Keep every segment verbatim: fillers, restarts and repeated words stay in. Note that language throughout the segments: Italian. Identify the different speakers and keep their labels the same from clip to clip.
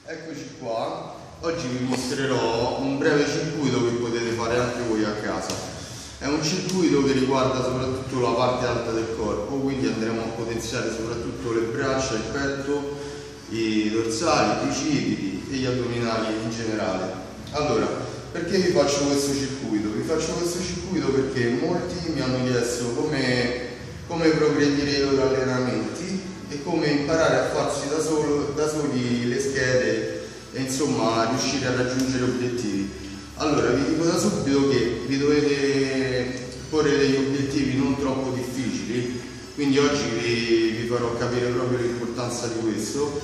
Speaker 1: Eccoci qua, oggi vi mostrerò un breve circuito che potete fare anche voi a casa. È un circuito che riguarda soprattutto la parte alta del corpo, quindi andremo a potenziare soprattutto le braccia, il petto, i dorsali, i bicipiti e gli addominali in generale. Allora, perché vi faccio questo circuito? Vi faccio questo circuito perché molti mi hanno chiesto come, come progredire i loro allenamenti e come imparare a farsi da, solo, da soli le schede e insomma riuscire a raggiungere obiettivi. Allora vi dico da subito che vi dovete porre degli obiettivi non troppo difficili, quindi oggi vi, vi farò capire proprio l'importanza di questo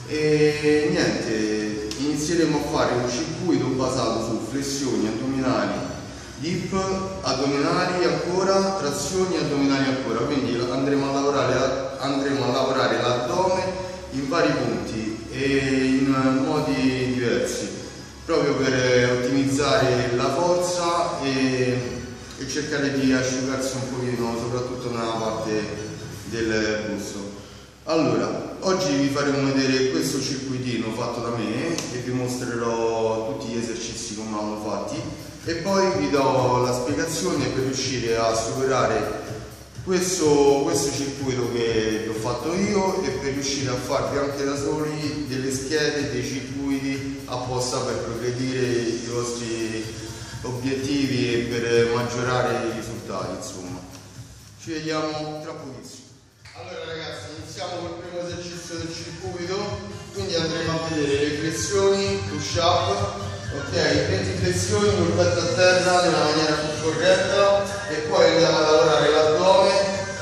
Speaker 1: e niente, inizieremo a fare un circuito basato su flessioni addominali, dip, addominali ancora, trazioni addominali ancora, quindi andremo a lavorare andremo a lavorare l'addome in vari punti e in modi diversi, proprio per ottimizzare la forza e, e cercare di asciugarsi un pochino, soprattutto nella parte del busto. Allora, oggi vi faremo vedere questo circuitino fatto da me e vi mostrerò tutti gli esercizi come vanno fatti e poi vi do la spiegazione per riuscire a superare questo, questo circuito che ho fatto io e per riuscire a farvi anche da soli delle schede, dei circuiti apposta per progredire i vostri obiettivi e per maggiorare i risultati, insomma. Ci vediamo tra pochissimo. Allora ragazzi, iniziamo col primo esercizio del circuito, quindi andremo a vedere le flessioni, push up, ok, venti flessioni col petto a terra nella maniera più corretta e poi andiamo a lavorare l'addome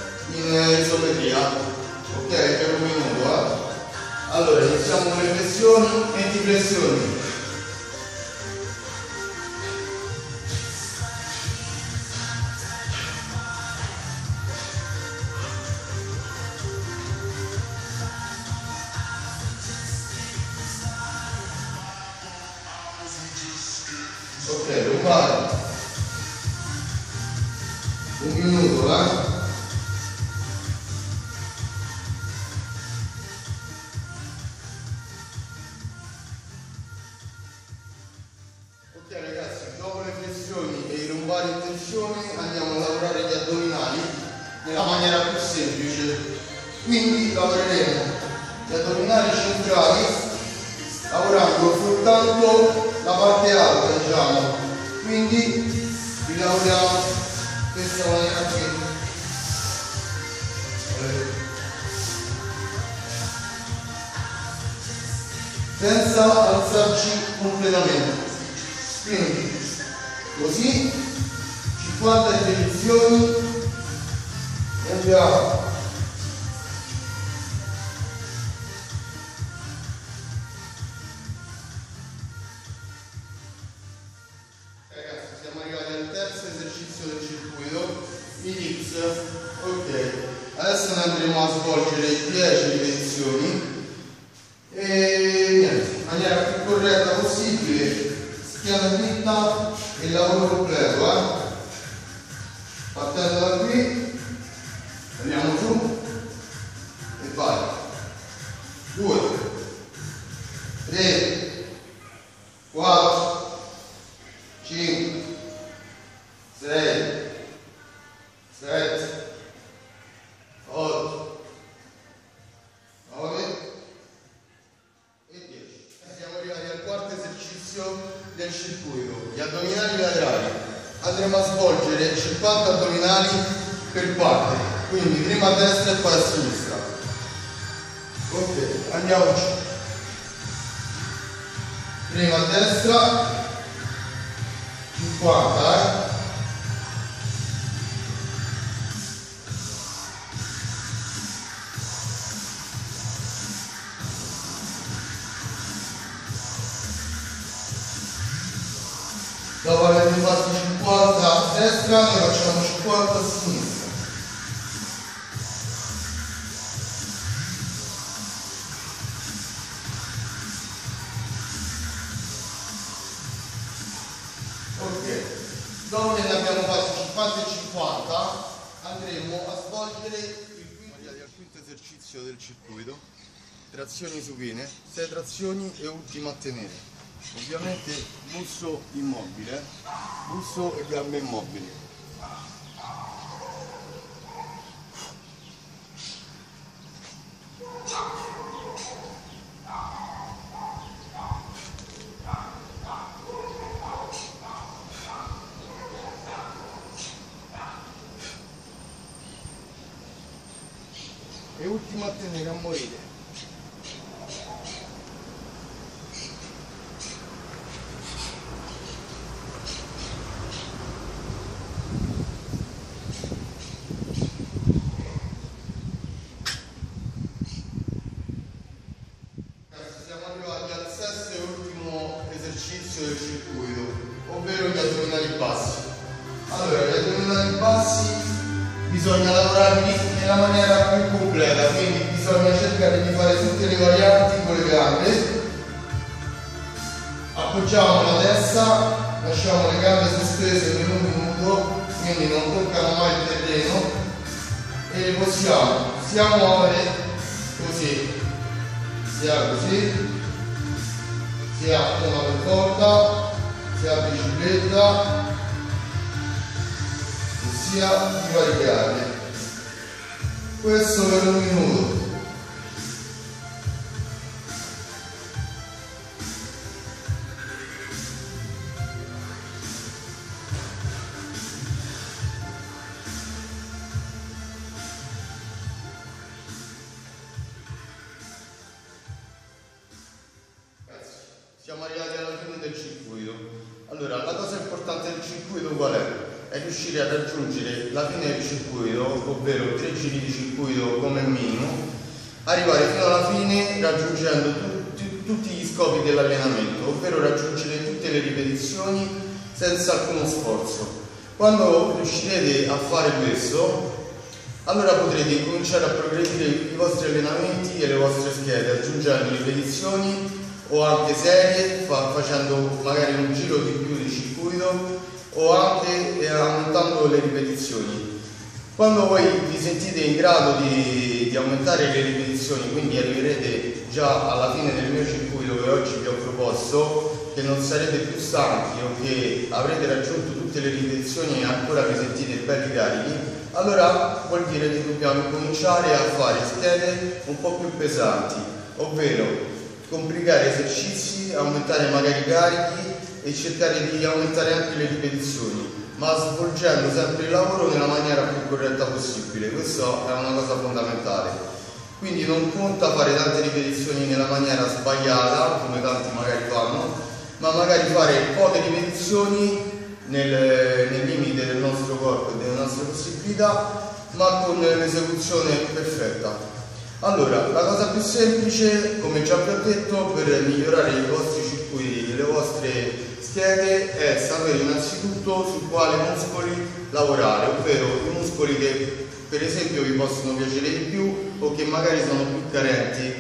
Speaker 1: in isometria, ok, per un minuto. Eh? Allora iniziamo con le flessioni, venti flessioni. Ok, lombare. Un minuto, eh? Ok ragazzi, dopo le flessioni e i lombari in tensione andiamo a lavorare gli addominali nella maniera più semplice. Quindi lavoreremo gli addominali centrali lavorando soltanto la parte alta, diciamo, quindi li lavoriamo in questa maniera qui, senza alzarci completamente, quindi così cinquanta ripetizioni e andiamo. Del circuito, i dips, ok, adesso ne andremo a svolgere dieci ripetizioni e niente, in maniera più corretta possibile, schiena dritta e lavoro completo, eh? Partendo da qui, andiamo su e vai, due, tre, quattro, cinque, sei, sette, otto, nove e dieci. Siamo arrivati al quarto esercizio del circuito, gli addominali laterali. Andremo a svolgere cinquanta addominali per parte, quindi prima a destra e poi a sinistra. Ok, andiamoci. Prima a destra, cinquanta, eh? Dopo aver fatto cinquanta a destra, ne facciamo cinquanta a sinistra. Ok, dopo che ne abbiamo fatti cinquanta e cinquanta, andremo a svolgere il quinto, al quinto esercizio del circuito. trazioni supine, sei trazioni e ultima a tenere. Ovviamente busto immobile, busto e gambe immobili. E ultima a tenere a morire. Siamo arrivati al sesto e ultimo esercizio del circuito, ovvero gli addominali bassi. Allora, gli addominali bassi bisogna lavorarli nella maniera più completa, quindi bisogna cercare di fare tutte le varianti con le gambe. Appoggiamo la testa, lasciamo le gambe sospese per un minuto, quindi non toccano mai il terreno, e le possiamo sia muovere così, sia così, sia una per volta, sia bicicletta, sia divaricare. Questo per un minuto. Siamo arrivati alla fine del circuito. Allora, la cosa importante del circuito qual è? È riuscire a raggiungere la fine del circuito, ovvero tre giri di circuito come minimo, arrivare fino alla fine raggiungendo tutti, tutti gli scopi dell'allenamento, ovvero raggiungere tutte le ripetizioni senza alcuno sforzo. Quando riuscirete a fare questo, allora potrete cominciare a progredire i vostri allenamenti e le vostre schede, aggiungendo ripetizioni o anche serie, fa, facendo magari un giro di più di circuito, o anche eh, aumentando le ripetizioni. Quando voi vi sentite in grado di, di aumentare le ripetizioni, quindi arriverete già alla fine del mio circuito che oggi vi ho proposto, che non sarete più stanchi o che avrete raggiunto tutte le ripetizioni e ancora vi sentite belli carichi, allora vuol dire che dobbiamo cominciare a fare schede un po' più pesanti, ovvero complicare esercizi, aumentare magari i carichi e cercare di aumentare anche le ripetizioni, ma svolgendo sempre il lavoro nella maniera più corretta possibile. Questa è una cosa fondamentale. Quindi non conta fare tante ripetizioni nella maniera sbagliata, come tanti magari fanno, ma magari fare poche ripetizioni nel, nel limite del nostro corpo e delle nostre possibilità, ma con l'esecuzione perfetta. Allora, la cosa più semplice, come già vi ho detto, per migliorare i vostri circuiti e le vostre schede è sapere innanzitutto su quali muscoli lavorare, ovvero i muscoli che per esempio vi possono piacere di più o che magari sono più carenti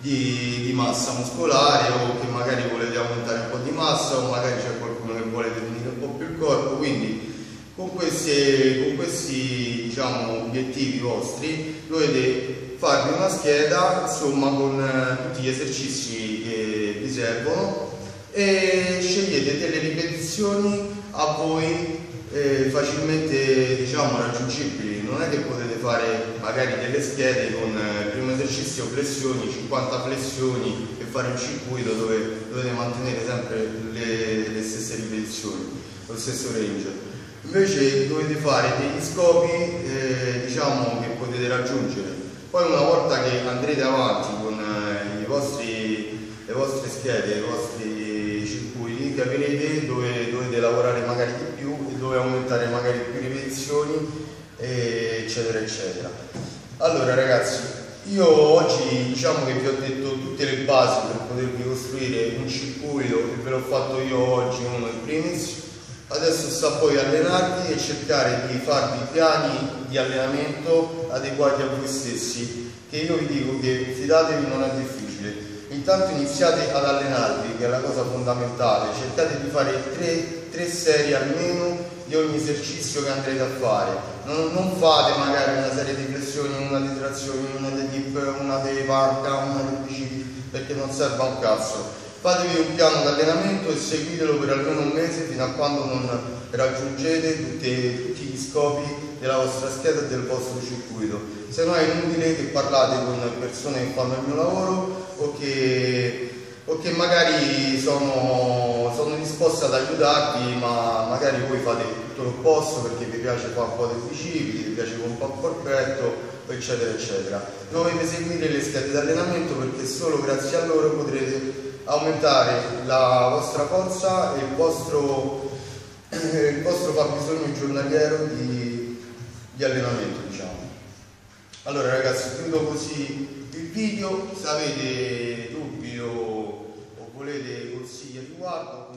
Speaker 1: di, di massa muscolare, o che magari volete aumentare un po' di massa, o magari c'è qualcuno che vuole definire un po' più il corpo. Quindi con questi, con questi diciamo, obiettivi vostri dovete farvi una scheda, insomma, con eh, tutti gli esercizi che vi servono, e scegliete delle ripetizioni a voi eh, facilmente, diciamo, raggiungibili. Non è che potete fare magari delle schede con eh, il primo esercizio flessioni, cinquanta flessioni, e fare un circuito dove dovete mantenere sempre le, le stesse ripetizioni, lo stesso range. Invece dovete fare degli scopi eh, diciamo, che potete raggiungere. Poi una volta che andrete avanti con eh, i vostri, le vostre schede, i vostri circuiti, capirete dove dovete lavorare magari di più e dove aumentare magari più ripetizioni, eccetera eccetera. Allora ragazzi, io oggi diciamo che vi ho detto tutte le basi per potervi costruire un circuito, e ve l'ho fatto io oggi uno in primis. Adesso sta a voi allenarvi e cercare di farvi piani di allenamento adeguati a voi stessi, che io vi dico che, fidatevi, non è difficile. Intanto iniziate ad allenarvi, che è la cosa fondamentale. Cercate di fare tre, tre serie almeno di ogni esercizio che andrete a fare, non, non fate magari una serie di flessioni, una di trazioni, una di dip, una di panca, una di bicipiti, perché non serve a un cazzo. Fatevi un piano di allenamento e seguitelo per almeno un mese fino a quando non raggiungete tutti, tutti gli scopi della vostra scheda e del vostro circuito. Se no è inutile che parlate con persone che fanno il mio lavoro o che, o che magari sono, sono disposte ad aiutarvi, ma magari voi fate tutto l'opposto perché vi piace fare un po' di bicipiti, vi piace fare un po' il corpetto, eccetera eccetera. Dovete seguire le schede di allenamento perché solo grazie a loro potrete aumentare la vostra forza e il vostro, il vostro fabbisogno giornaliero di, di allenamento, diciamo. Allora ragazzi, chiudo così il video. Se avete dubbi o, o volete consigli a riguardo,